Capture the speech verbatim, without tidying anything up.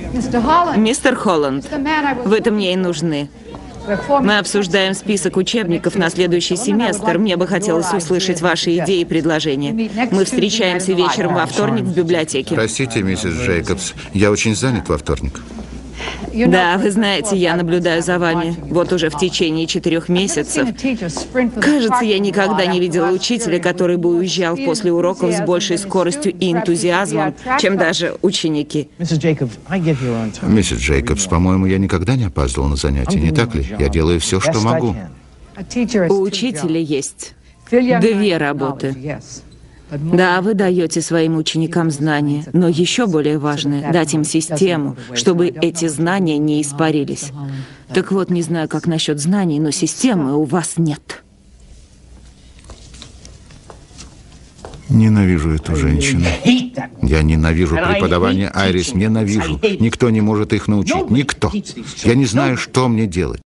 Мистер Холланд, вы-то мне и нужны. Мы обсуждаем список учебников на следующий семестр. Мне бы хотелось услышать ваши идеи и предложения. Мы встречаемся вечером во вторник в библиотеке. Простите, миссис Джейкобс, я очень занят во вторник. Да, вы знаете, я наблюдаю за вами вот уже в течение четырех месяцев. Кажется, я никогда не видела учителя, который бы уезжал после уроков с большей скоростью и энтузиазмом, чем даже ученики. Миссис Джейкобс, по-моему, я никогда не опаздывал на занятия, не так ли? Я делаю все, что могу. У учителя есть две работы. Да, вы даете своим ученикам знания, но еще более важное — дать им систему, чтобы эти знания не испарились. Так вот, не знаю, как насчет знаний, но системы у вас нет. Ненавижу эту женщину. Я ненавижу преподавание, Айрис, ненавижу. Никто не может их научить, никто. Я не знаю, что мне делать.